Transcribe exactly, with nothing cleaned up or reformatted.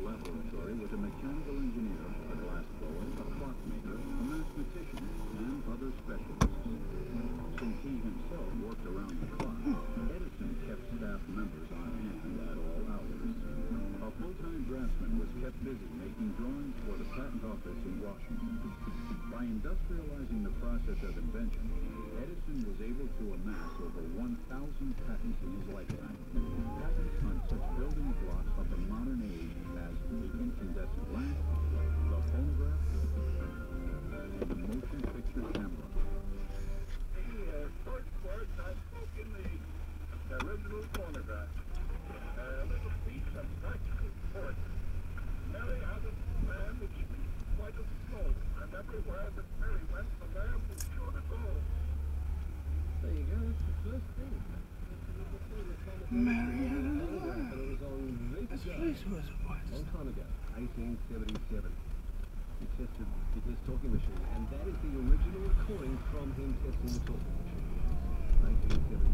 laboratory with a mechanical engineer, a glass blower, a clockmaker, a mathematician, and other specialists. Since he himself worked around the clock, Edison kept staff members on hand at all hours. A full-time draftsman was kept busy making drawings for the patent office in Washington. By industrializing the process of invention, Edison was able to amass over one thousand patents in his lifetime. Patents on such building blocks of the modern age as the incandescent lamp, the phonograph, and the motion picture camera. The uh, first words I spoke in the original phonograph. A little piece of practical sport. Mary had a man that speaks quite a slow, and everywhere that Mary went, the lamb was sure to go. There you go, that's the first thing. Mariana. But it was on This radio. place was A what? long time ago, eighteen seventy-seven. He tested his talking machine, and that is the original recording from him testing the talking machine. eighteen seventy-seven.